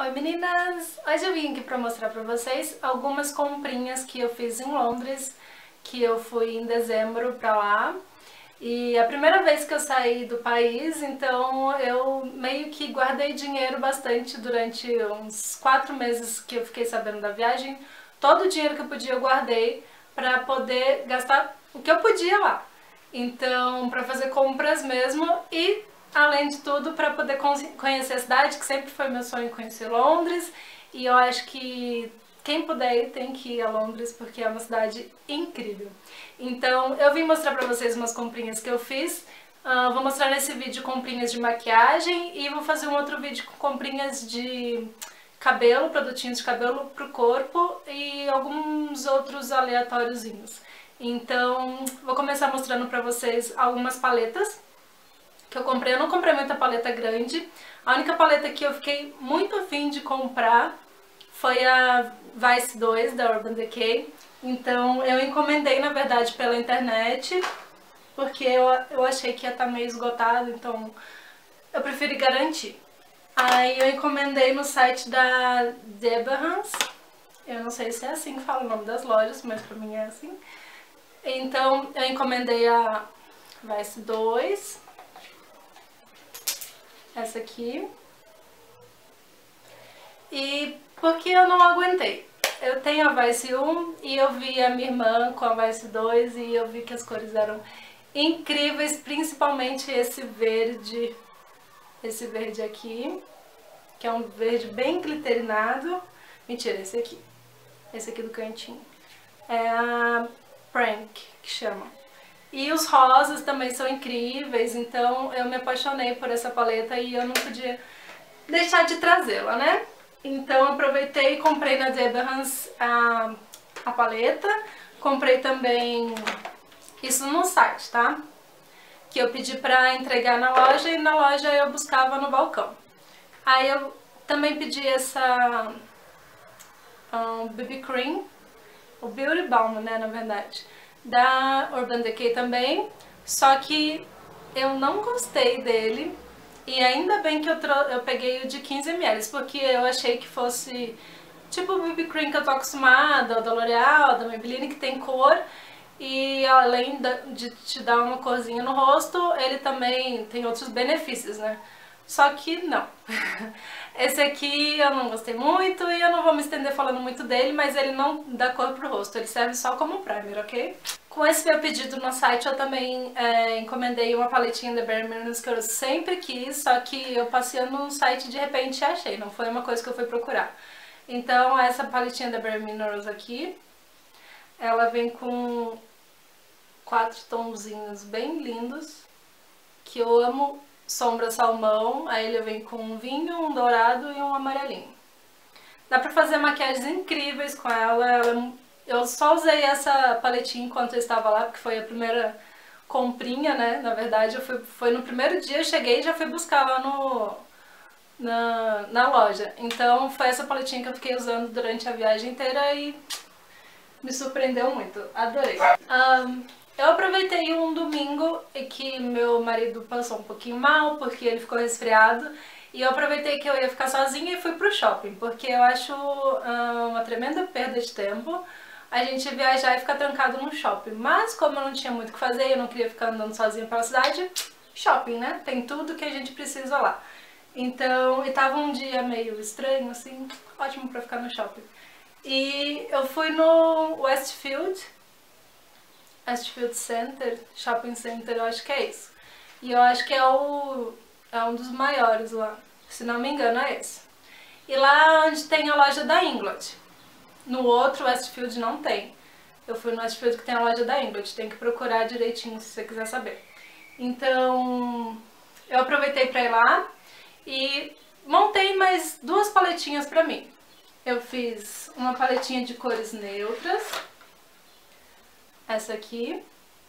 Oi meninas! Hoje eu vim aqui para mostrar para vocês algumas comprinhas que eu fiz em Londres, que eu fui em dezembro para lá. E a primeira vez que eu saí do país, então eu meio que guardei dinheiro bastante durante uns 4 meses que eu fiquei sabendo da viagem. Todo o dinheiro que eu podia eu guardei para poder gastar o que eu podia lá. Então, para fazer compras mesmo e, além de tudo, para poder conhecer a cidade, que sempre foi meu sonho conhecer Londres. E eu acho que quem puder ir tem que ir a Londres porque é uma cidade incrível. Então, eu vim mostrar pra vocês umas comprinhas que eu fiz. Vou mostrar nesse vídeo comprinhas de maquiagem e vou fazer um outro vídeo com comprinhas de cabelo, produtinhos de cabelo pro corpo e alguns outros aleatóriozinhos. Então, vou começar mostrando pra vocês algumas paletas que eu comprei. Eu não comprei muita paleta grande. A única paleta que eu fiquei muito afim de comprar foi a Vice 2 da Urban Decay. Então eu encomendei, na verdade, pela internet, porque eu achei que ia estar meio esgotado, então eu preferi garantir. Aí eu encomendei no site da Debenhams. Eu não sei se é assim que fala o nome das lojas, mas pra mim é assim. Então eu encomendei a Vice 2, essa aqui. E porque eu não aguentei. Eu tenho a Vice 1 e eu vi a minha irmã com a Vice 2 e eu vi que as cores eram incríveis, principalmente esse verde aqui, que é um verde bem glitterinado. Mentira, esse aqui do cantinho. É a Prank, que chama. E os rosas também são incríveis, então eu me apaixonei por essa paleta e eu não podia deixar de trazê-la, né? Então eu aproveitei e comprei na Debenhams a paleta. Comprei também isso no site, tá? Que eu pedi pra entregar na loja e na loja eu buscava no balcão. Aí eu também pedi essa BB Cream, o Beauty Balm, né, na verdade, da Urban Decay também. Só que eu não gostei dele. E ainda bem que eu peguei o de 15 ml, porque eu achei que fosse tipo o BB Cream que eu tô acostumada, o da L'Oreal, da Maybelline, que tem cor. E além de te dar uma corzinha no rosto, ele também tem outros benefícios, né? Só que não. Esse aqui eu não gostei muito e eu não vou me estender falando muito dele, mas ele não dá cor pro rosto, ele serve só como primer, ok? Com esse meu pedido no site eu também encomendei uma paletinha da Bare Minerals que eu sempre quis, só que eu passeando no site de repente achei, não foi uma coisa que eu fui procurar. Então essa paletinha da Bare Minerals aqui, ela vem com 4 tonzinhos bem lindos, que eu amo. Sombra salmão, aí ele vem com um vinho, um dourado e um amarelinho. Dá pra fazer maquiagens incríveis com ela. Eu só usei essa paletinha enquanto eu estava lá, porque foi a primeira comprinha, né? Na verdade, foi no primeiro dia, eu cheguei e já fui buscar lá na loja. Então foi essa paletinha que eu fiquei usando durante a viagem inteira e me surpreendeu muito. Adorei. Eu aproveitei um domingo e que meu marido passou um pouquinho mal porque ele ficou resfriado e eu aproveitei que eu ia ficar sozinha e fui pro shopping, porque eu acho uma tremenda perda de tempo a gente viajar e ficar trancado no shopping. Mas como eu não tinha muito o que fazer e eu não queria ficar andando sozinha pela cidade, shopping, né? Tem tudo que a gente precisa lá. Então, e tava um dia meio estranho, assim, ótimo pra ficar no shopping. E eu fui no Westfield Center, Shopping Center, eu acho que é isso. E eu acho que é um dos maiores lá, se não me engano é esse. E lá onde tem a loja da Inglot. No outro Westfield não tem. Eu fui no Westfield que tem a loja da Inglot, tem que procurar direitinho se você quiser saber. Então, eu aproveitei pra ir lá e montei mais 2 paletinhas pra mim. Eu fiz uma paletinha de cores neutras, essa aqui.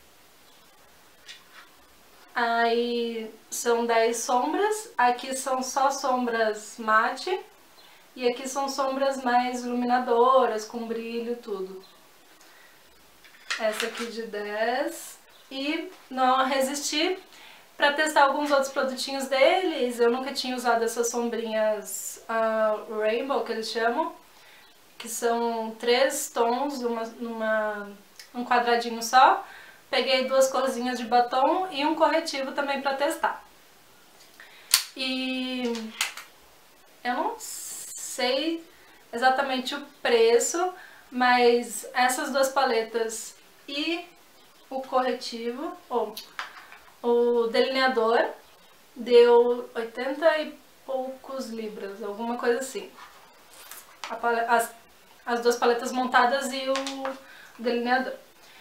Aí são 10 sombras, aqui são só sombras mate e aqui são sombras mais iluminadoras, com brilho, tudo. Essa aqui de 10 e não resisti, pra testar alguns outros produtinhos deles. Eu nunca tinha usado essas sombrinhas Rainbow, que eles chamam, que são 3 tons num quadradinho só. Peguei 2 corzinhas de batom e um corretivo também pra testar. E eu não sei exatamente o preço, mas essas 2 paletas e o corretivo, ou o delineador, deu 80 e poucos libras, alguma coisa assim. As 2 paletas montadas e o delineador.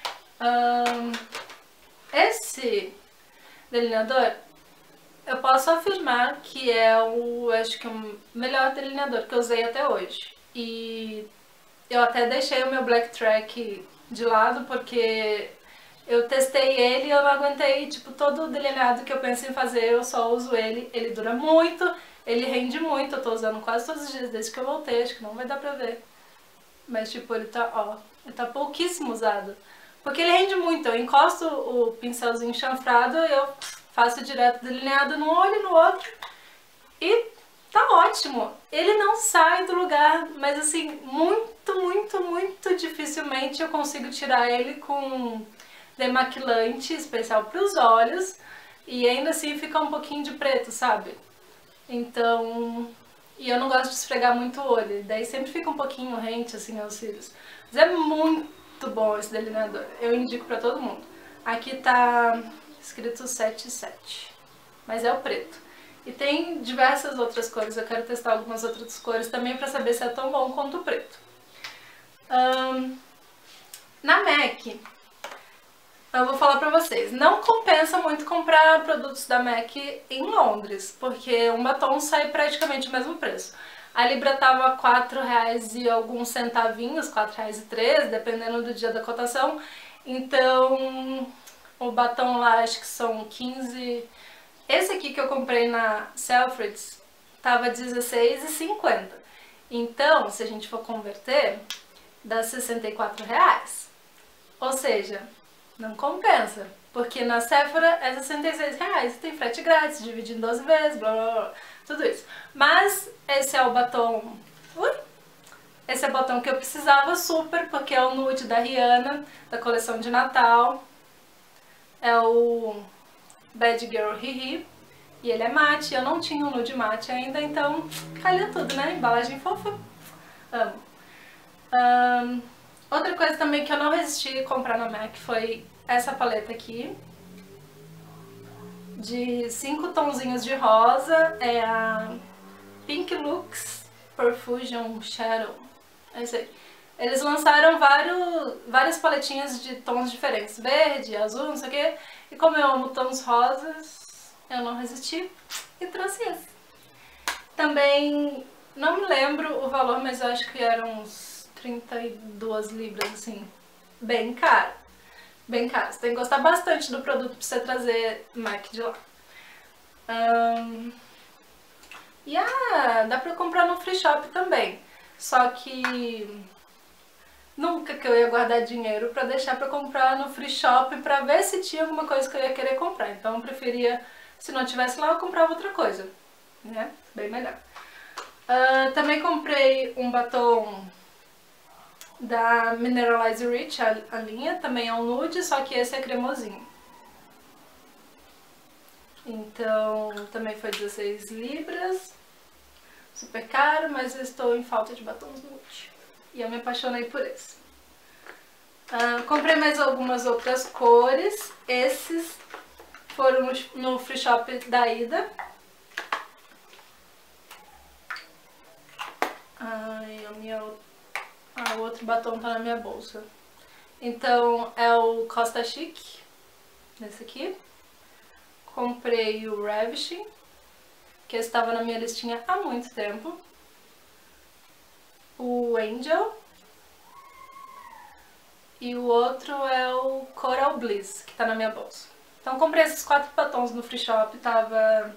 Esse delineador, eu posso afirmar que é acho que o melhor delineador que eu usei até hoje. E eu até deixei o meu Black Track de lado porque eu testei ele e eu não aguentei, tipo, todo o delineado que eu penso em fazer, eu só uso ele. Ele dura muito, ele rende muito, eu tô usando quase todos os dias desde que eu voltei, acho que não vai dar pra ver. Mas, tipo, ele tá pouquíssimo usado. Porque ele rende muito, eu encosto o pincelzinho chanfrado e eu faço direto delineado num olho e no outro e tá ótimo. Ele não sai do lugar, mas assim, muito dificilmente eu consigo tirar ele com demaquilante especial para os olhos e ainda assim fica um pouquinho de preto, sabe? Então... E eu não gosto de esfregar muito o olho, daí sempre fica um pouquinho rente assim aos cílios. Mas é muito bom esse delineador, eu indico pra todo mundo. Aqui tá escrito 77, mas é o preto. E tem diversas outras cores, eu quero testar algumas outras cores também pra saber se é tão bom quanto o preto. Na MAC, eu vou falar pra vocês, não compensa muito comprar produtos da MAC em Londres, porque um batom sai praticamente o mesmo preço. A libra tava R$4 e alguns centavinhos, R$4,03, dependendo do dia da cotação. Então, o batom lá acho que são 15... Esse aqui que eu comprei na Selfridges tava R$16,50. Então, se a gente for converter, dá R$64. Ou seja, não compensa, porque na Sephora é R$66, tem frete grátis, divide em 12 vezes, blá blá blá, tudo isso. Mas esse é o batom... Esse é o batom que eu precisava super, porque é o nude da Rihanna, da coleção de Natal. É o Bad Girl Riri, e ele é mate, eu não tinha um nude mate ainda, então calha tudo, né? Embalagem fofa, amo. Outra coisa também que eu não resisti a comprar na MAC foi essa paleta aqui, de 5 tonzinhos de rosa, é a Pink Lux Perfusion Shadow, é isso aí. Eles lançaram várias paletinhas de tons diferentes, verde, azul, não sei o que, e como eu amo tons rosas, eu não resisti e trouxe esse. Também, não me lembro o valor, mas eu acho que eram uns 32 libras, assim, bem caro. Bem caro. Você tem que gostar bastante do produto pra você trazer MAC de lá. E dá pra comprar no Free Shop também. Só que nunca que eu ia guardar dinheiro pra deixar pra comprar no Free Shop pra ver se tinha alguma coisa que eu ia querer comprar. Então eu preferia, se não tivesse lá, eu comprava outra coisa, né? Bem melhor. Também comprei um batom da Mineralize Rich, a linha, também é um nude, só que esse é cremosinho. Então, também foi 16 libras, super caro, mas eu estou em falta de batons nude. E eu me apaixonei por esse. Comprei mais algumas outras cores, esses foram no Free Shop da Ida. O outro batom tá na minha bolsa. Então é o Costa Chic, esse aqui. Comprei o Ravishing, que estava na minha listinha há muito tempo. O Angel. E o outro é o Coral Bliss, que tá na minha bolsa. Então comprei esses 4 batons no Free Shop, tava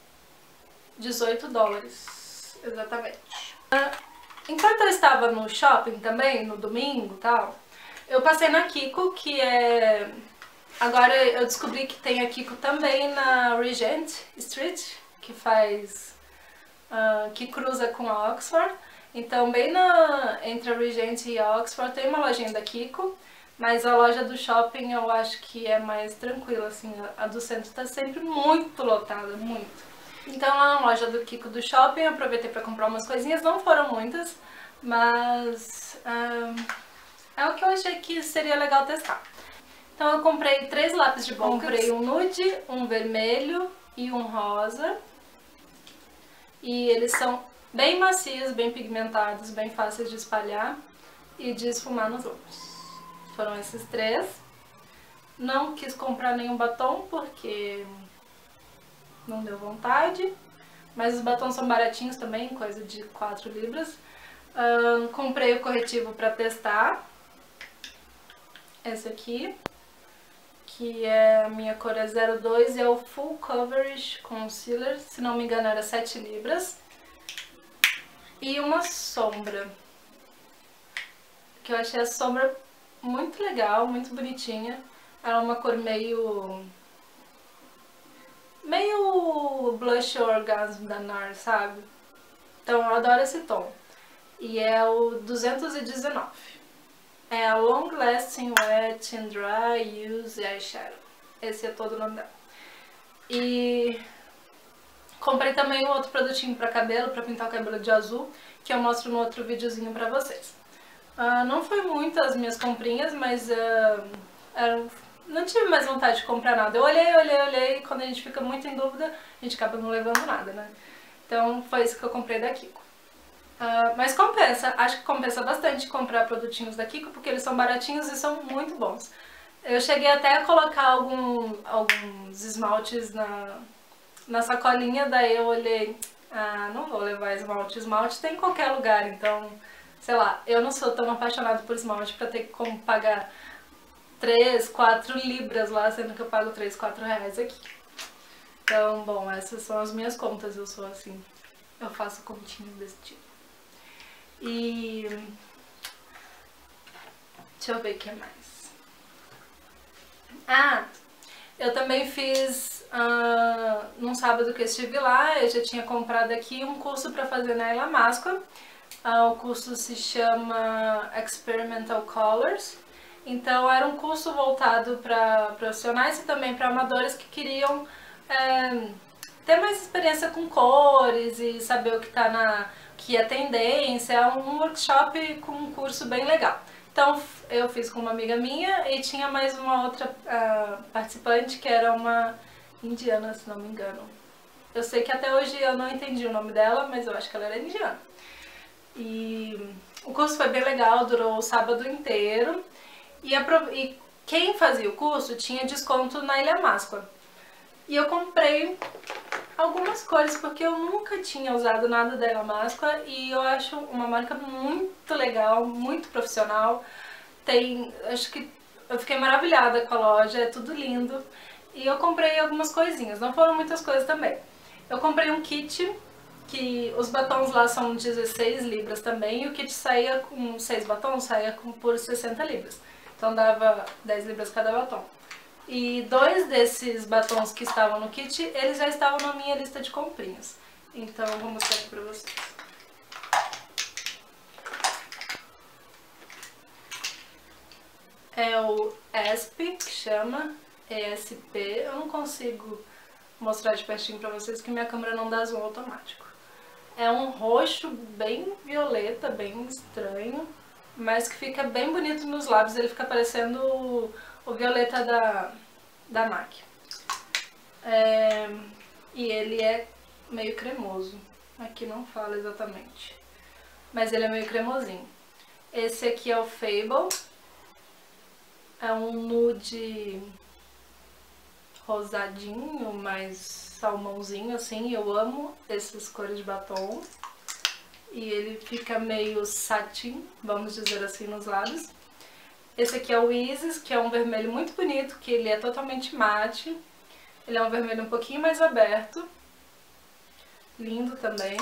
$18, exatamente. Enquanto eu estava no shopping também, no domingo e tal, eu passei na Kiko, que é Agora eu descobri que tem a Kiko também na Regent Street, que faz... que cruza com a Oxford. Então bem entre a Regent e a Oxford tem uma lojinha da Kiko, mas a loja do shopping eu acho que é mais tranquila, assim, a do centro tá sempre muito lotada, muito. Então lá na loja do Kiko do shopping eu aproveitei para comprar umas coisinhas, não foram muitas, mas é o que eu achei que seria legal testar. Então eu comprei 3 lápis de boca, comprei um nude, um vermelho e um rosa. E eles são bem macios, bem pigmentados, bem fáceis de espalhar e de esfumar nos olhos. Foram esses 3. Não quis comprar nenhum batom porque não deu vontade, mas os batons são baratinhos também, coisa de 4 libras. Comprei o corretivo para testar, esse aqui, que é a minha cor é 02 e é o Full Coverage Concealer, se não me engano era 7 libras. E uma sombra, que eu achei a sombra muito legal, muito bonitinha. Ela é uma cor meio blush orgasm da NARS, sabe? Então eu adoro esse tom. E é o 219. É a Long Lasting Wet and Dry Use Eyeshadow. Esse é todo o nome dela. E comprei também um outro produtinho pra cabelo, pra pintar o cabelo de azul, que eu mostro no outro videozinho pra vocês. Não foi muito as minhas comprinhas, mas não tive mais vontade de comprar nada. Eu olhei, e quando a gente fica muito em dúvida, a gente acaba não levando nada, né? Então foi isso que eu comprei da Kiko. Mas compensa, acho que compensa bastante comprar produtinhos da Kiko, porque eles são baratinhos e são muito bons. Eu cheguei até a colocar alguns esmaltes na sacolinha, daí eu olhei, não vou levar esmalte. Esmalte tem em qualquer lugar, então, sei lá, eu não sou tão apaixonada por esmalte pra ter como pagar 3, 4 libras lá, sendo que eu pago 3, 4 reais aqui. Então, bom, essas são as minhas contas, eu sou assim, eu faço continhas desse tipo. E deixa eu ver o que mais. Eu também fiz, num sábado que eu estive lá, eu já tinha comprado aqui um curso para fazer na Illamasqua. O curso se chama Experimental Colors. Então era um curso voltado para profissionais e também para amadores que queriam ter mais experiência com cores e saber o que é tendência. É um workshop com um curso bem legal. Então eu fiz com uma amiga minha e tinha mais uma outra participante que era uma indiana, se não me engano. Eu sei que até hoje eu não entendi o nome dela, mas eu acho que ela era indiana. E o curso foi bem legal, durou o sábado inteiro. E quem fazia o curso tinha desconto na Illamasqua. E eu comprei algumas cores, porque eu nunca tinha usado nada da Illamasqua e eu acho uma marca muito legal, muito profissional. Acho que eu fiquei maravilhada com a loja, é tudo lindo. E eu comprei algumas coisinhas, não foram muitas coisas também. Eu comprei um kit, que os batons lá são 16 libras também, e o kit saía com 6 batons, saía por 60 libras. Então dava 10 libras cada batom. E 2 desses batons que estavam no kit, eles já estavam na minha lista de comprinhas. Então eu vou mostrar aqui pra vocês. É o ESP, que chama, ESP. Eu não consigo mostrar de pertinho pra vocês, que minha câmera não dá zoom automático. É um roxo bem violeta, bem estranho, mas que fica bem bonito nos lábios. Ele fica parecendo o violeta da MAC. E ele é meio cremoso. Aqui não fala exatamente, mas ele é meio cremosinho. Esse aqui é o Fable. É um nude rosadinho, mais salmãozinho assim. Eu amo essas cores de batom. E ele fica meio satin, vamos dizer assim, nos lábios. Esse aqui é o Isis, que é um vermelho muito bonito, que ele é totalmente mate. Ele é um vermelho um pouquinho mais aberto. Lindo também.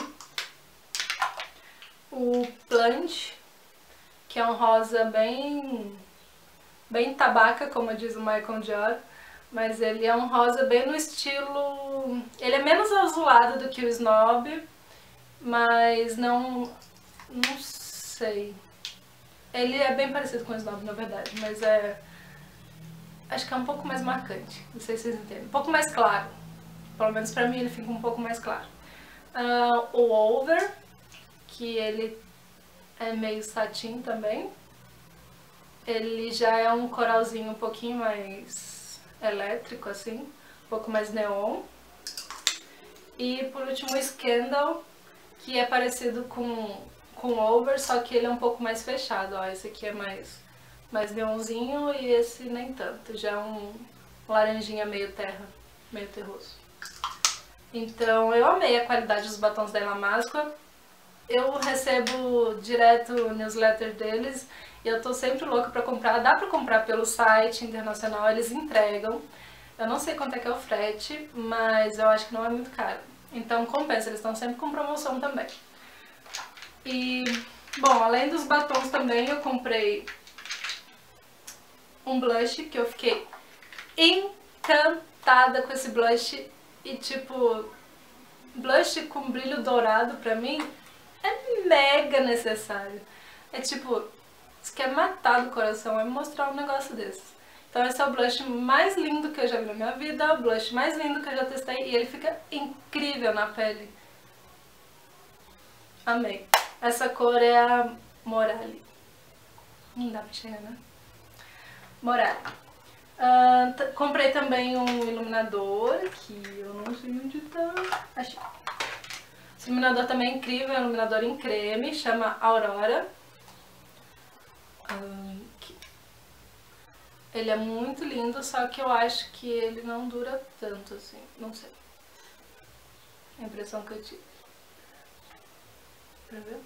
O Plunge, que é um rosa bem tabaca, como diz o Michael Dior. Mas ele é um rosa bem no estilo... Ele é menos azulado do que o Snob, mas não sei. Ele é bem parecido com o Snob, na verdade, mas acho que é um pouco mais marcante, não sei se vocês entendem. Um pouco mais claro, pelo menos pra mim ele fica um pouco mais claro. O Over, que ele é meio satin também. Ele já é um coralzinho um pouquinho mais elétrico, assim, um pouco mais neon. E por último o Scandal, que é parecido com Over, só que ele é um pouco mais fechado, ó. Esse aqui é mais neonzinho e esse nem tanto, já é um laranjinha meio terra, meio terroso. Então eu amei a qualidade dos batons da Illamasqua. Eu recebo direto o newsletter deles e eu tô sempre louca pra comprar. Dá pra comprar pelo site internacional, eles entregam. Eu não sei quanto é que é o frete, mas eu acho que não é muito caro. Então compensa, eles estão sempre com promoção também. E, bom, além dos batons também eu comprei um blush que eu fiquei encantada com esse blush. E tipo, blush com brilho dourado pra mim é mega necessário. É tipo, você quer matar do coração, é mostrar um negócio desse. Então esse é o blush mais lindo que eu já vi na minha vida, é o blush mais lindo que eu já testei e ele fica incrível na pele. Amei. Essa cor é a Morale. Não dá pra enxergar, né? Morale. Comprei também um iluminador, que eu não sei onde tá. Achei. Esse iluminador também é incrível, é um iluminador em creme, chama Aurora. Ele é muito lindo, só que eu acho que ele não dura tanto assim, não sei. A impressão que eu tive. Pra ver?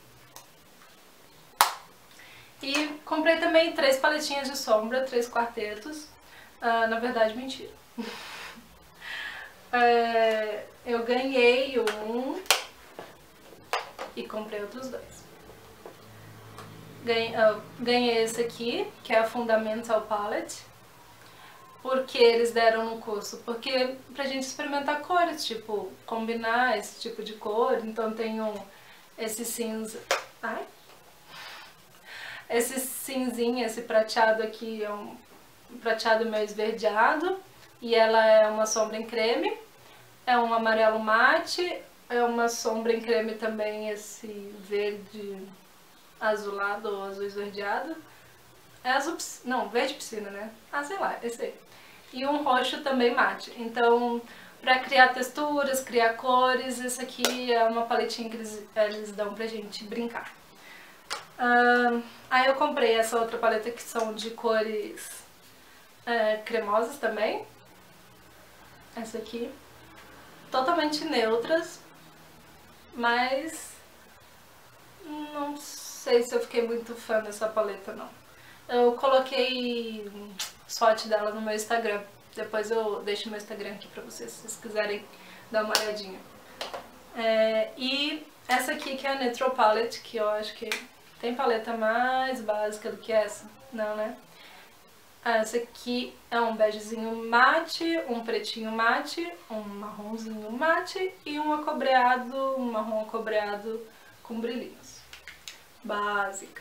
E comprei também 3 paletinhas de sombra, 3 quartetos. Na verdade, mentira. Eu ganhei um e comprei outros 2. Ganhei esse aqui, que é a Fundamental Palette, porque eles deram no curso, porque pra gente experimentar cores, tipo, combinar esse tipo de cor. Então tem esse cinza, esse cinzinho, esse prateado aqui é um prateado meio esverdeado, e ela é uma sombra em creme, é um amarelo mate, é uma sombra em creme também, esse verde azulado ou azul esverdeado. É azul, não, verde piscina, né? Sei lá, esse aí. E um roxo também mate. Então, pra criar texturas, criar cores, esse aqui é uma paletinha que eles dão pra gente brincar. Aí eu comprei essa outra paleta que são de cores cremosas também. Essa aqui. Totalmente neutras, mas não sei se eu fiquei muito fã dessa paleta, não. Eu coloquei swatch dela no meu Instagram. Depois eu deixo meu Instagram aqui pra vocês, se vocês quiserem dar uma olhadinha. E essa aqui que é a Neutral Palette, que eu acho que tem paleta mais básica do que essa? Não, né? Essa aqui é um begezinho mate, um pretinho mate, um marronzinho mate e um marrom acobreado com brilhinhos. Básica.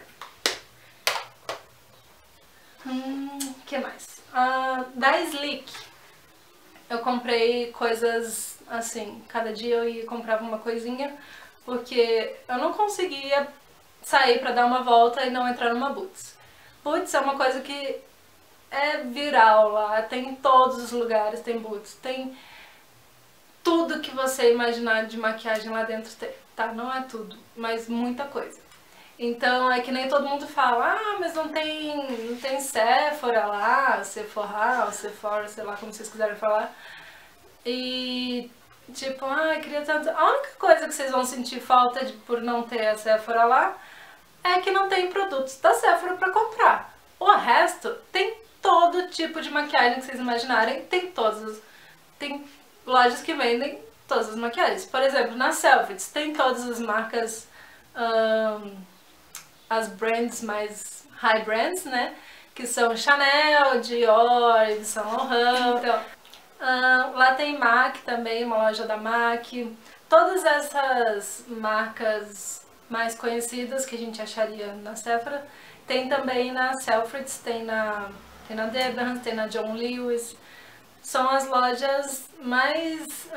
Que mais? Da Sleek, eu comprei coisas assim, cada dia eu ia e comprava uma coisinha, porque eu não conseguia sair pra dar uma volta e não entrar numa Boots. Boots é uma coisa que é viral lá, tem em todos os lugares, tem Boots, tem tudo que você imaginar de maquiagem lá dentro tem, tá? Não é tudo, mas muita coisa. Então é que nem todo mundo fala, mas não tem Sephora lá, Sephora, sei lá como vocês quiserem falar. E tipo, queria tanto... A única coisa que vocês vão sentir falta por não ter a Sephora lá é que não tem produtos da Sephora pra comprar. O resto tem todo tipo de maquiagem que vocês imaginarem, tem lojas que vendem todas as maquiagens. Por exemplo, na Selfridges tem todas as marcas, as brands mais high brands, né? que são Chanel, Dior, Yves Saint Laurent. Então, lá tem MAC também, uma loja da MAC. Todas essas marcas mais conhecidas que a gente acharia na Sephora, tem também na Selfridges, tem na Debenhams, tem na John Lewis. São as lojas mais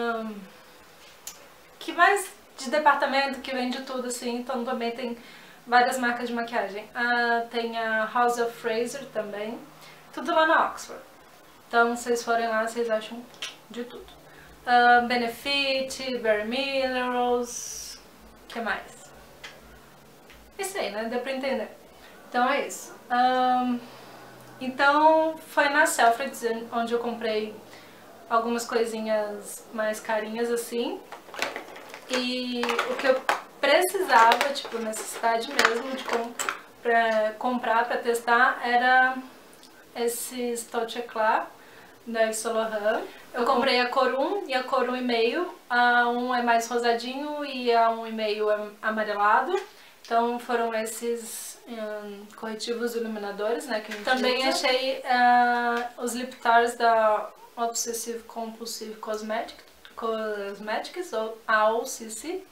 de departamento, que vende tudo assim, então também tem várias marcas de maquiagem. Tem a House of Fraser também, tudo lá na Oxford. Então, se vocês forem lá, vocês acham de tudo. Benefit, Bare Minerals, o que mais? Isso aí, né? Deu pra entender. Então é isso. Então, foi na Selfridges onde eu comprei algumas coisinhas mais carinhas assim. E o que eu precisava, tipo, necessidade mesmo de comprar pra testar era esse Touch Eclat da Yves Saint Laurent. Eu comprei a cor 1 e a cor 1,5. A 1 é mais rosadinho e a 1,5 é amarelado. Então foram esses corretivos iluminadores, né, que a gente também usa. Achei os lip tars da Obsessive Compulsive Cosmetics, ou AOCC,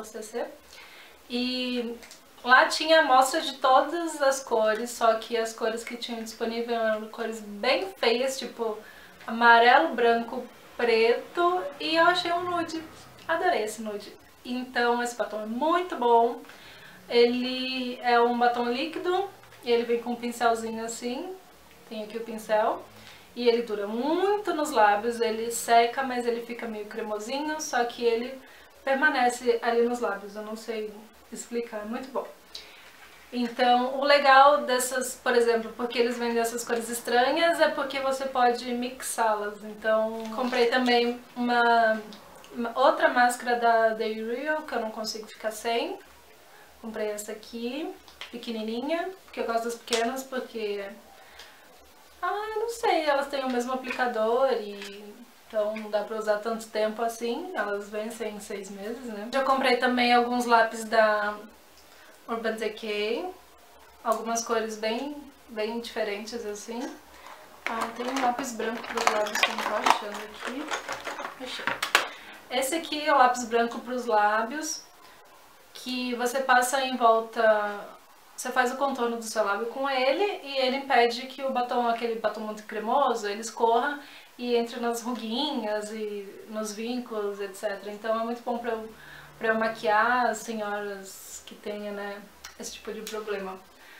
e lá tinha amostra de todas as cores, só que as cores que tinham disponível eram cores bem feias, tipo amarelo, branco, preto, e eu achei um nude. Adorei esse nude. Então esse batom é muito bom. Ele é um batom líquido e ele vem com um pincelzinho assim, tem aqui o pincel, e ele dura muito nos lábios, ele seca, mas ele fica meio cremosinho, só que ele permanece ali nos lábios, eu não sei explicar, é muito bom. Então, o legal dessas, por exemplo, porque eles vendem essas cores estranhas, é porque você pode mixá-las. Então, comprei também uma outra máscara da Day Real, que eu não consigo ficar sem. Comprei essa aqui, pequenininha, porque eu gosto das pequenas, porque... eu não sei, elas têm o mesmo aplicador e... Então não dá pra usar tanto tempo assim, elas vencem em 6 meses, né? Já comprei também alguns lápis da Urban Decay, algumas cores bem diferentes assim. Tem um lápis branco pros lábios que eu não tô achando aqui. Achei. Esse aqui é o lápis branco pros lábios, que você passa em volta, você faz o contorno do seu lábio com ele e ele impede que o batom, aquele batom muito cremoso, ele escorra e entre nas ruguinhas e nos vínculos, etc. Então é muito bom pra eu maquiar as senhoras que tenham, né, esse tipo de problema.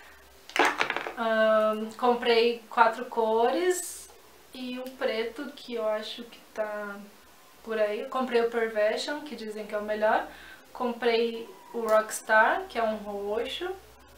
Comprei 4 cores e o preto, que eu acho que tá por aí. Comprei o Perversion, que dizem que é o melhor. Comprei o Rockstar, que é um roxo.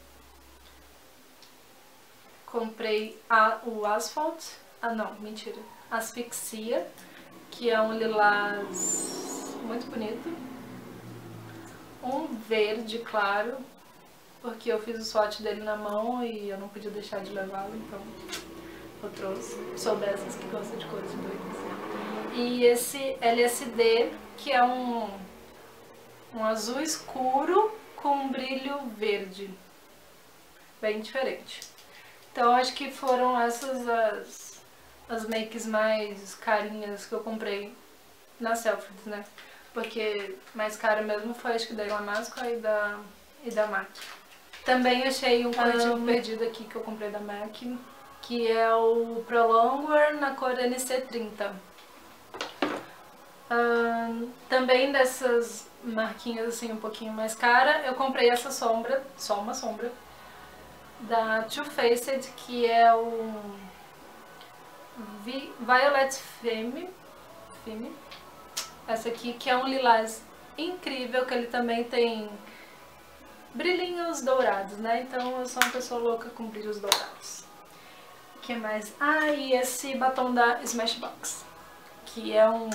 Comprei o Asphalt. Não, mentira. Asfixia, que é um lilás muito bonito. Um verde claro, porque eu fiz o swatch dele na mão e eu não podia deixar de levá-lo, então eu trouxe. Sou dessas que gosta de cores doidas. E esse LSD, que é um azul escuro com um brilho verde, bem diferente. Então acho que foram essas as makes mais carinhas que eu comprei na Selfridges, né? Porque mais cara mesmo foi acho que da Ilamasco e da MAC. Também achei um corretivo perdido aqui que eu comprei da MAC, que é o Prolongwear na cor NC30. Também dessas marquinhas assim um pouquinho mais cara, eu comprei essa sombra, só uma sombra, da Too Faced, que é o Violet Femme. Essa aqui, que é um lilás incrível, que ele também tem brilhinhos dourados, né? Então eu sou uma pessoa louca com brilhos dourados. O que mais? E esse batom da Smashbox, que é um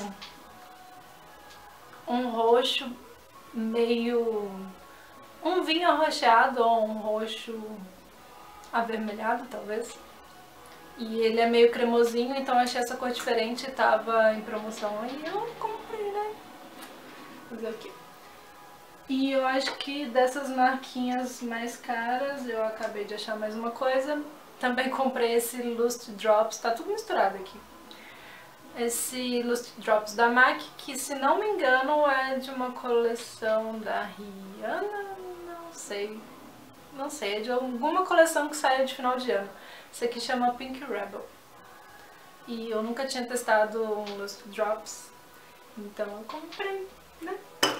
roxo meio... um vinho arroxeado ou um roxo avermelhado, talvez. E ele é meio cremosinho, então eu achei essa cor diferente, tava em promoção e eu comprei, né? Fazer o quê? E eu acho que dessas marquinhas mais caras, eu acabei de achar mais uma coisa. também comprei esse Lustre Drops, tá tudo misturado aqui. Esse Lustre Drops da MAC, que se não me engano é de uma coleção da Rihanna, não sei. Não sei, é de alguma coleção que saiu de final de ano. Esse aqui chama Pink Rebel. E eu nunca tinha testado um Lustre Drops, então eu comprei, né?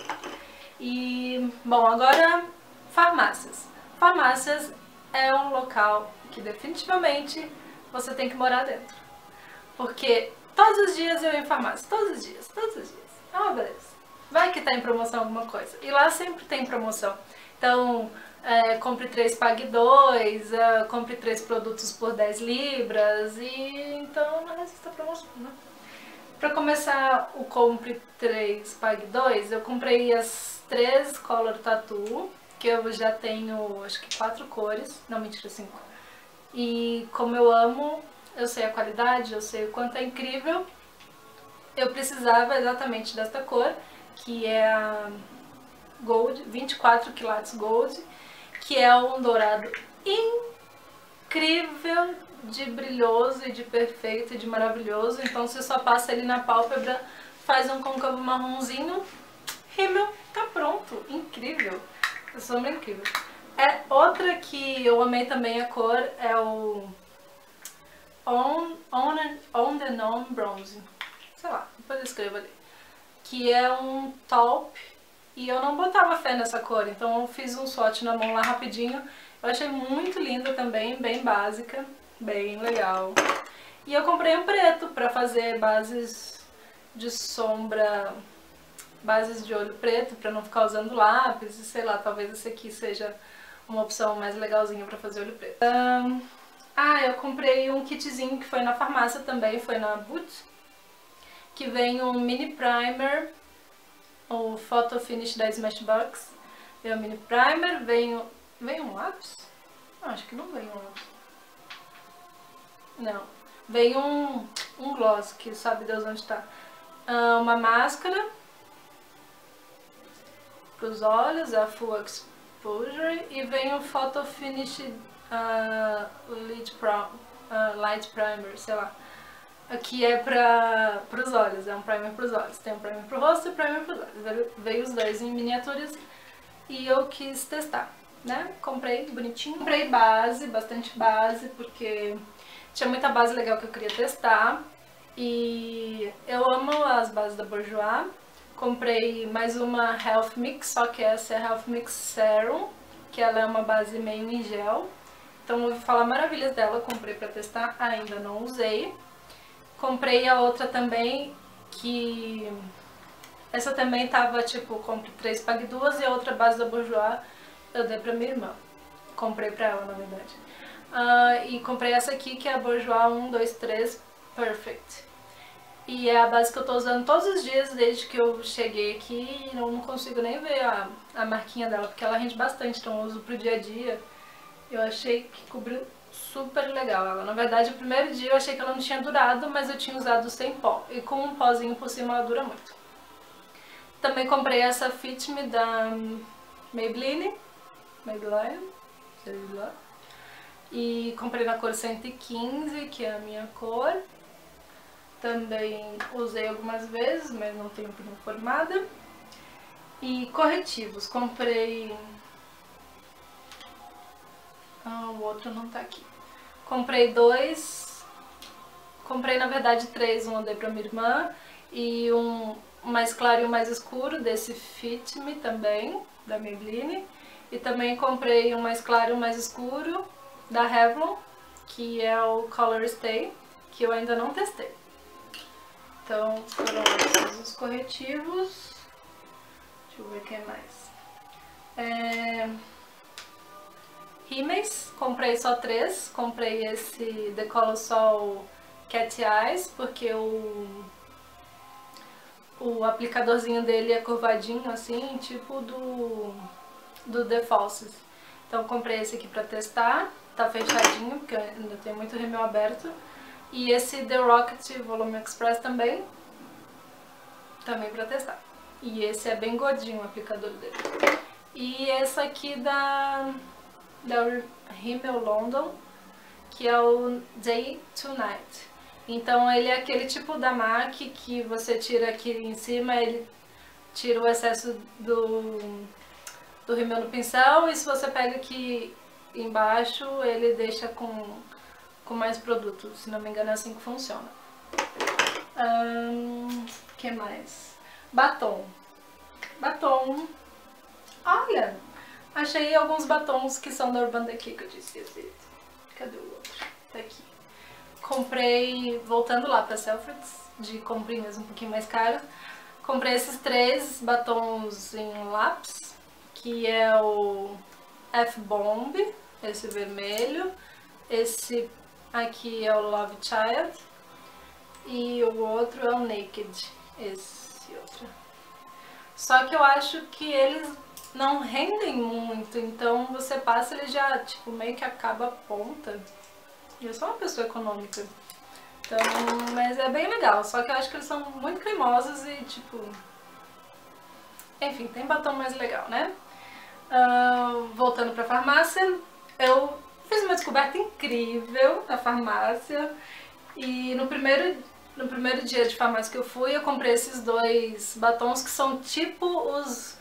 E, bom, agora farmácias. Farmácias é um local que definitivamente você tem que morar dentro. Porque todos os dias eu ia em farmácia, todos os dias. É uma beleza. Vai que tá em promoção alguma coisa. E lá sempre tem promoção. Então, compre 3, pague 2, compre 3 produtos por 10 libras, e então não resista a promoção, né? Pra começar o compre 3, pague 2, eu comprei as 3 Color Tattoo, que eu já tenho acho que 4 cores, não, mentira, 5. E como eu amo, eu sei a qualidade, eu sei o quanto é incrível, eu precisava exatamente desta cor, que é a Gold, 24 quilates Gold, que é um dourado incrível, de brilhoso e de perfeito e de maravilhoso. Então você só passa ele na pálpebra, faz um côncavo marronzinho, rímel, tá pronto, incrível, essa sombra é incrível. Outra que eu amei também a cor é o On the On Bronze, sei lá, depois eu escrevo ali, que é um taupe. E eu não botava fé nessa cor, então eu fiz um swatch na mão lá rapidinho. Eu achei muito linda também, bem básica, bem legal. E eu comprei um preto pra fazer bases de sombra, bases de olho preto, pra não ficar usando lápis, e sei lá, talvez esse aqui seja uma opção mais legalzinha pra fazer olho preto. Eu comprei um kitzinho que foi na farmácia também, foi na Boots, que vem um mini primer, o Photo Finish da Smashbox. Vem o mini primer, vem um lápis? Acho que não vem um lápis. Não. Vem um gloss, que sabe Deus onde tá. Uma máscara pros olhos, a Full Exposure. E vem o Photo Finish Light Primer, sei lá. Aqui é pros olhos, é um primer pros olhos. Tem um primer pro rosto e um primer pros olhos. Veio os dois em miniaturas e eu quis testar, né? Comprei bonitinho. Comprei base, bastante base, porque tinha muita base legal que eu queria testar. E eu amo as bases da Bourjois. Comprei mais uma Health Mix, só que essa é a Health Mix Serum, que ela é uma base meio em gel. Então eu ouvi falar maravilhas dela, comprei pra testar, ainda não usei. Comprei a outra também, que essa também tava tipo, compre 3, pague 2, e a outra base da Bourjois eu dei pra minha irmã. Comprei pra ela, na verdade. E comprei essa aqui, que é a Bourjois 1, 2, 3 Perfect. E é a base que eu tô usando todos os dias desde que eu cheguei aqui, e eu não consigo nem ver a marquinha dela, porque ela rende bastante, então eu uso pro dia a dia. Eu achei que cobriu super legal ela. Na verdade, o primeiro dia eu achei que ela não tinha durado, mas eu tinha usado sem pó. E com um pozinho por cima ela dura muito. Também comprei essa Fit Me da Maybelline. Sei lá. E comprei na cor 115, que é a minha cor. Também usei algumas vezes, mas não tenho opinião formada. E corretivos. Comprei... o outro não tá aqui. Comprei 2, comprei na verdade 3, um eu dei pra minha irmã, e um mais claro e um mais escuro desse Fit Me também, da Maybelline. E também comprei um mais claro e um mais escuro da Revlon, que é o Color Stay, que eu ainda não testei. Então foram esses os corretivos. Deixa eu ver o que mais. Rímeis, comprei só 3, comprei esse The Colossal Cat Eyes, porque o aplicadorzinho dele é curvadinho assim, tipo do The Falsies. Então comprei esse aqui pra testar, tá fechadinho, porque ainda tem muito rímel aberto. E esse The Rocket Volume Express também pra testar. E esse é bem gordinho o aplicador dele. E essa aqui da Rimmel London, que é o Day to Night. Então ele é aquele tipo da MAC que você tira aqui em cima, ele tira o excesso do rímel no pincel, e se você pega aqui embaixo, ele deixa com mais produto. Se não me engano é assim que funciona. Que mais? Batom. Olha, achei alguns batons que são da Urban Decay que eu tinha esquecido. Cadê o outro? Tá aqui. Comprei, voltando lá pra Selfridges, de comprinhas um pouquinho mais caras. Comprei esses 3 batons em lápis, que é o F-Bomb, esse vermelho, esse aqui é o Love Child e o outro é o Naked, esse outro. Só que eu acho que eles não rendem muito, então você passa ele já tipo meio que acaba a ponta. E eu sou uma pessoa econômica, então, mas é bem legal, só que eu acho que eles são muito cremosos e tipo... Enfim, tem batom mais legal, né? Voltando pra farmácia, eu fiz uma descoberta incrível na farmácia e no primeiro dia de farmácia que eu fui, eu comprei esses 2 batons que são tipo os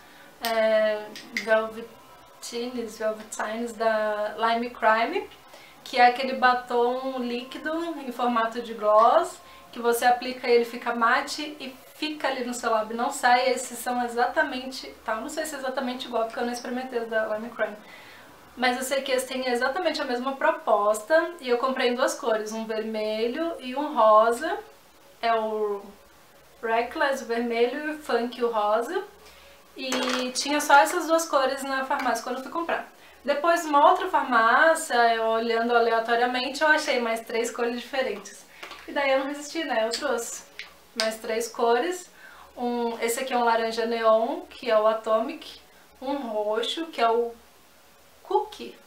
Velvetines da Lime Crime, que é aquele batom líquido em formato de gloss, que você aplica e ele fica mate e fica ali no seu lábio, não sai. Esses são exatamente, tá, eu não sei se é exatamente igual porque eu não experimentei os da Lime Crime, mas eu sei que esses têm exatamente a mesma proposta e eu comprei em 2 cores, um vermelho e um rosa, é o Reckless o vermelho e o Funk o rosa, e tinha só essas 2 cores na farmácia quando eu fui comprar. Depois, numa outra farmácia, eu olhando aleatoriamente, eu achei mais 3 cores diferentes. E daí eu não resisti, né? Eu trouxe mais 3 cores. Esse aqui é um laranja neon, que é o Atomic. Um roxo, que é o Cookie.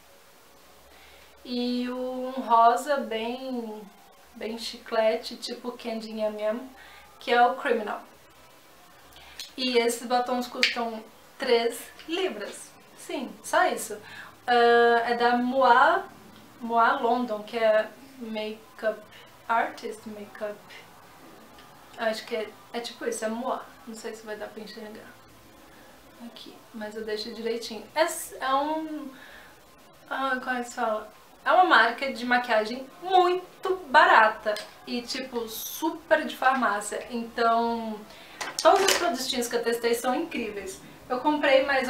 E um rosa bem chiclete, tipo Candy Yum Yum, que é o Criminal. E esses batons custam 3 libras. Sim, só isso. É da Moa London, que é Makeup Artist, Makeup... Acho que é tipo isso, é Moa. Não sei se vai dar pra enxergar aqui, mas eu deixo direitinho. Como é que se fala? É uma marca de maquiagem muito barata e tipo super de farmácia, então todos os produtinhos que eu testei são incríveis. Eu comprei mais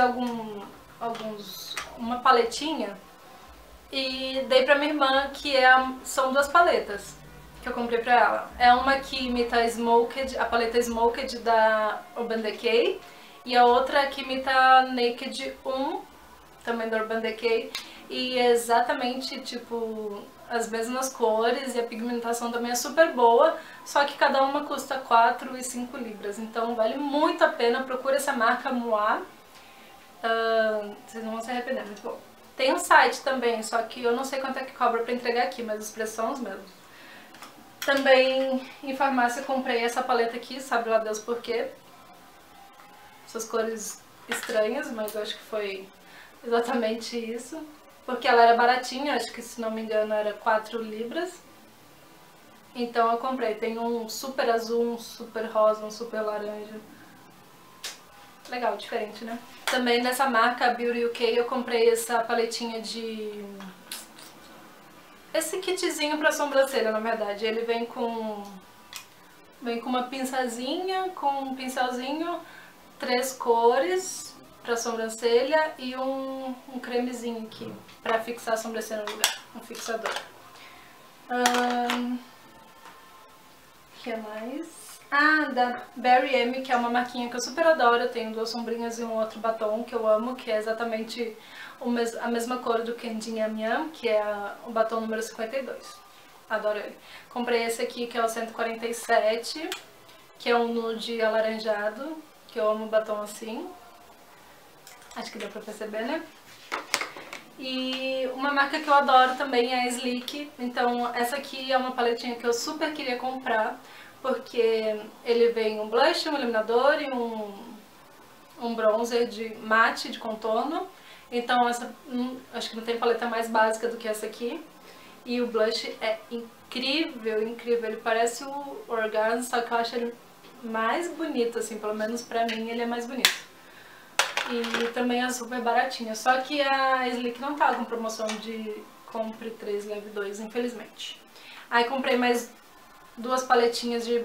uma paletinha e dei pra minha irmã, que são 2 paletas que eu comprei pra ela. É uma que imita a paleta Smoked da Urban Decay, e a outra que imita a Naked 1, também da Urban Decay, e é exatamente tipo as mesmas cores e a pigmentação também é super boa, só que cada uma custa 4 e 5 libras, então vale muito a pena. Procura essa marca Moa. Vocês não vão se arrepender, muito bom. Tem um site também, só que eu não sei quanto é que cobra pra entregar aqui, mas os preços são os mesmos. Também em farmácia comprei essa paleta aqui, sabe lá Deus por quê. Essas cores estranhas, mas eu acho que foi exatamente isso. Porque ela era baratinha, acho que se não me engano era 4 libras. Então eu comprei. Tem um super azul, um super rosa, um super laranja. Legal, diferente, né? Também nessa marca Beauty UK eu comprei essa paletinha de... esse kitzinho pra sobrancelha, na verdade. Ele vem com uma pinçazinha, com um pincelzinho, 3 cores pra sobrancelha e um cremezinho aqui pra fixar a sobrancelha no lugar, um fixador. Que mais? Da Barry M, que é uma marquinha que eu super adoro. Eu tenho 2 sombrinhas e um outro batom que eu amo, que é exatamente a mesma cor do Candy Yum Yum, que é o batom número 52. Adoro ele. Comprei esse aqui, que é o 147, que é um nude alaranjado, que eu amo batom assim. Acho que deu pra perceber, né? E uma marca que eu adoro também é a Sleek. Então essa aqui é uma paletinha que eu super queria comprar, porque ele vem um blush, um iluminador e um bronzer de mate, de contorno. Então essa, acho que não tem paleta mais básica do que essa aqui. E o blush é incrível, incrível. Ele parece o Orgasmo, só que eu acho ele mais bonito, assim, pelo menos pra mim ele é mais bonito. E também é super baratinho. Só que a Sleek não tá com promoção de compre 3, leve 2, infelizmente. Aí comprei mais 2 paletinhas de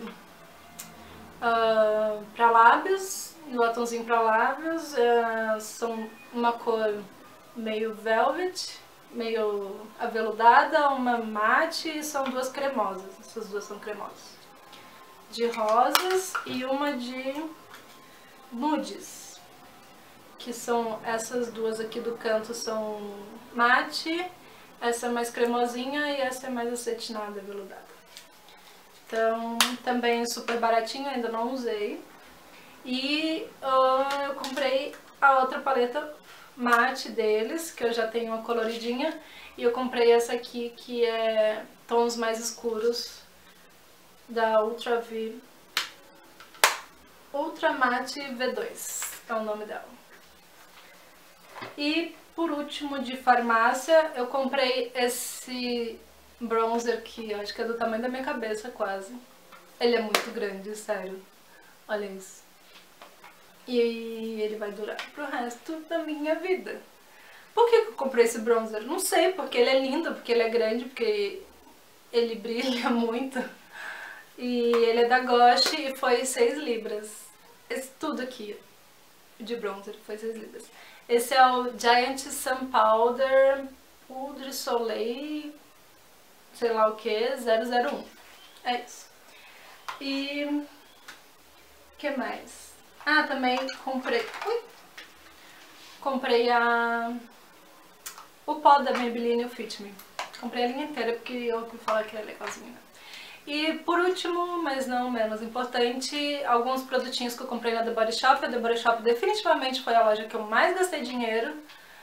pra lábios, um batonzinho pra lábios. São uma cor meio velvet, meio aveludada, uma mate, e são 2 cremosas. Essas 2 são cremosas. De rosas e uma de nudes, que são essas 2 aqui do canto, são mate, essa é mais cremosinha e essa é mais acetinada, aveludada. Então, também super baratinho, ainda não usei. E eu comprei a outra paleta mate deles, que eu já tenho uma coloridinha, e eu comprei essa aqui, que é tons mais escuros, da Ultra Matte V2, é o nome dela. E por último, de farmácia, eu comprei esse bronzer que eu acho que é do tamanho da minha cabeça quase. Ele é muito grande, sério. Olha isso. E ele vai durar pro resto da minha vida. Por que eu comprei esse bronzer? Não sei, porque ele é lindo, porque ele é grande, porque ele brilha muito. E ele é da Gosh e foi 6 libras. Esse tudo aqui de bronzer foi 6 libras. Esse é o Giant Sun Powder Poudre Soleil, sei lá o que, 001. É isso. E o que mais? Ah, também comprei o pó da Maybelline, o Fit Me. Comprei a linha inteira porque eu ouvi falar que é legalzinho, né? E por último, mas não menos importante, alguns produtinhos que eu comprei na The Body Shop. A The Body Shop definitivamente foi a loja que eu mais gastei dinheiro.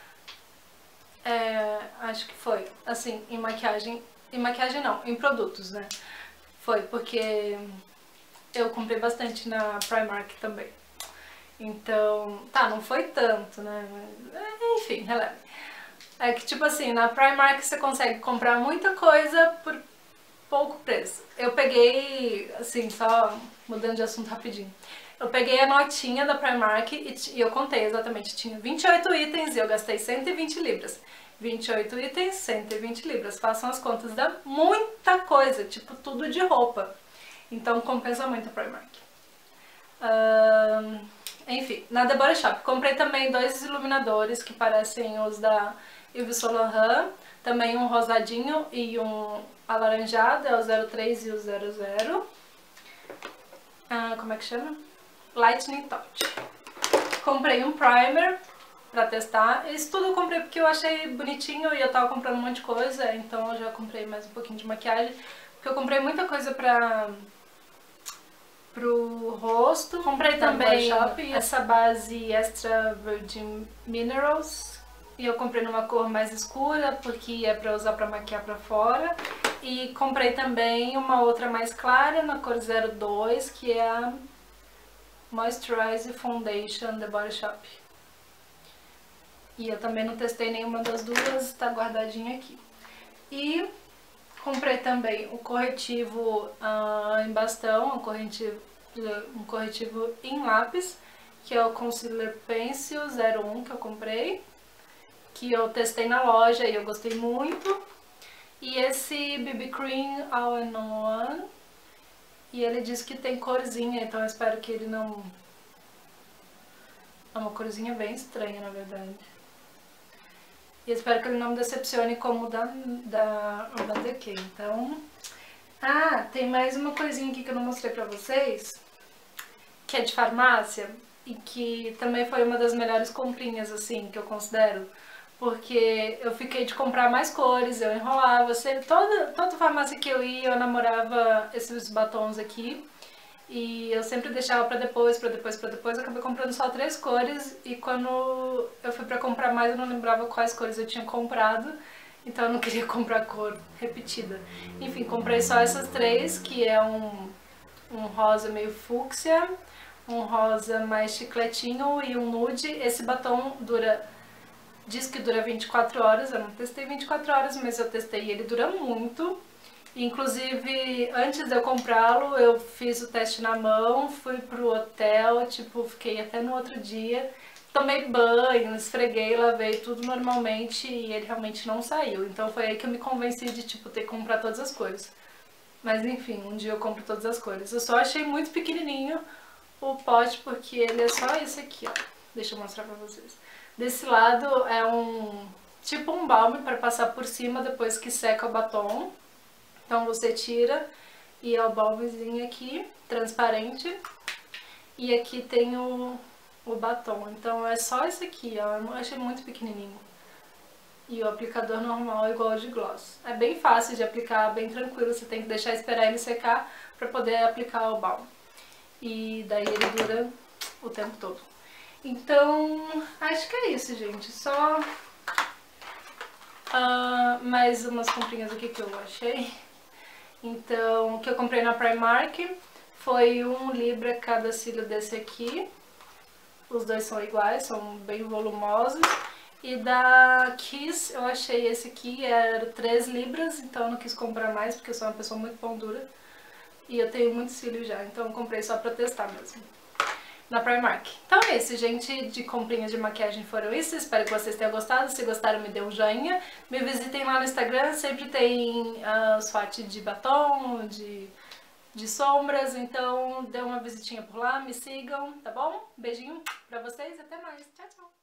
Acho que foi, assim, em maquiagem não, em produtos, né? Foi, porque eu comprei bastante na Primark também. Então, tá, não foi tanto, né? Enfim, releve. É que, tipo assim, na Primark você consegue comprar muita coisa por pouco preço. Eu peguei, assim, só mudando de assunto rapidinho. Eu peguei a notinha da Primark e eu contei exatamente. Tinha 28 itens e eu gastei 120 libras. 28 itens, 120 libras. Façam as contas, dá muita coisa, tipo tudo de roupa. Então compensa muito a Primark. Enfim, na The Body Shop. Comprei também 2 iluminadores que parecem os da Yves Saint Laurent. Também um rosadinho e um alaranjado, é o 03 e o 00. Como é que chama? Lightning Touch. Comprei um primer pra testar. Isso tudo eu comprei porque eu achei bonitinho e eu tava comprando um monte de coisa, então eu já comprei mais um pouquinho de maquiagem. Porque eu comprei muita coisa pro rosto. Comprei também essa base Extra Virgin Minerals. E eu comprei numa cor mais escura, porque é pra usar pra maquiar pra fora. E comprei também uma outra mais clara, na cor 02, que é a Moisturize Foundation The Body Shop. E eu também não testei nenhuma das duas, tá guardadinha aqui. E comprei também o corretivo em bastão, um corretivo em lápis, que é o Concealer Pencil 01 que eu comprei. Que eu testei na loja e eu gostei muito. E esse BB Cream All in One. E ele diz que tem corzinha, então eu espero que ele não... É uma corzinha bem estranha, na verdade. E eu espero que ele não me decepcione como o da Urban Decay. Então... tem mais uma coisinha aqui que eu não mostrei pra vocês. Que é de farmácia. E que também foi uma das melhores comprinhas, assim, que eu considero. Porque eu fiquei de comprar mais cores, eu enrolava, toda farmácia que eu ia, eu namorava esses batons aqui. E eu sempre deixava pra depois, eu acabei comprando só 3 cores. E quando eu fui pra comprar mais, eu não lembrava quais cores eu tinha comprado. Então eu não queria comprar cor repetida. Enfim, comprei só essas 3, que é um rosa meio fúcsia, um rosa mais chicletinho e um nude. Esse batom dura diz que dura 24 horas, eu não testei 24 horas, mas eu testei e ele dura muito. Inclusive, antes de eu comprá-lo, eu fiz o teste na mão, fui pro hotel, tipo, fiquei até no outro dia, tomei banho, esfreguei, lavei tudo normalmente e ele realmente não saiu. Então foi aí que eu me convenci de, tipo, ter que comprar todas as cores. Mas enfim, um dia eu compro todas as cores. Eu só achei muito pequenininho o pote porque ele é só esse aqui, ó. Deixa eu mostrar pra vocês. Desse lado é tipo um balme para passar por cima depois que seca o batom. Então você tira e é o balmezinho aqui, transparente. E aqui tem o batom. Então é só esse aqui, ó. Eu achei muito pequenininho. E o aplicador normal é igual ao de gloss. É bem fácil de aplicar, bem tranquilo. Você tem que deixar esperar ele secar para poder aplicar o balm. E daí ele dura o tempo todo. Então, acho que é isso, gente. Só mais umas comprinhas aqui que eu achei. Então, o que eu comprei na Primark foi 1 libra cada cílio desse aqui. Os dois são iguais, são bem volumosos. E da Kiss eu achei esse aqui, era 3 libras, então eu não quis comprar mais porque eu sou uma pessoa muito pão dura. E eu tenho muito cílio já, então eu comprei só pra testar mesmo. Na Primark. Então é isso, gente, de comprinhas de maquiagem foram isso. Espero que vocês tenham gostado. Se gostaram, me dê um joinha. Me visitem lá no Instagram, sempre tem os swatches de batom, de sombras. Então dê uma visitinha por lá, me sigam, tá bom? Beijinho pra vocês e até mais. Tchau, tchau!